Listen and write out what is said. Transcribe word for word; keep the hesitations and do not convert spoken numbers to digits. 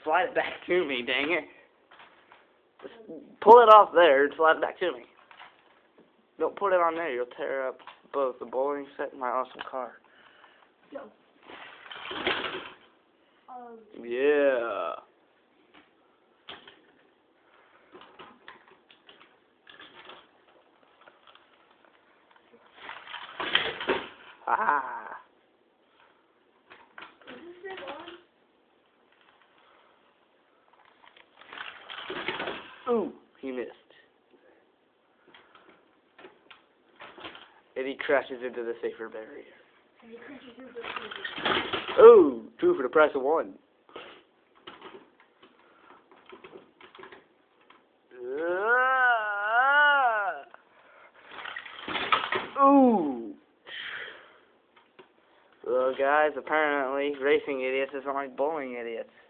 slide it back to me, dang it. Just pull it off there and slide it back to me. Don't put it on there, you'll tear up both the bowling set and my awesome car. Go. Um, Yeah. Ah. is this it on? Ooh, he missed. And he crashes into the safer barrier. And he crashes into the Ooh, two for the price of one. Ah. Ooh. Well, guys, apparently racing idiots is like bowling idiots.